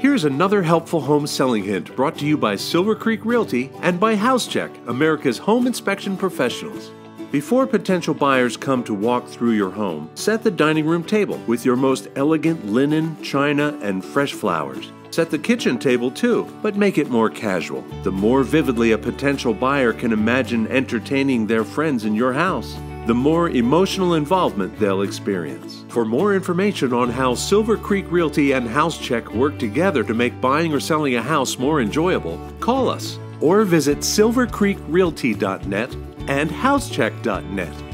Here's another helpful home selling hint brought to you by Silver Creek Realty and by HouseCheck, America's home inspection professionals. Before potential buyers come to walk through your home, set the dining room table with your most elegant linen, china, and fresh flowers. Set the kitchen table too, but make it more casual. The more vividly a potential buyer can imagine entertaining their friends in your house, the more emotional involvement they'll experience. For more information on how Silver Creek Realty and HouseCheck work together to make buying or selling a house more enjoyable, call us or visit silvercreekrealty.net and housecheck.net.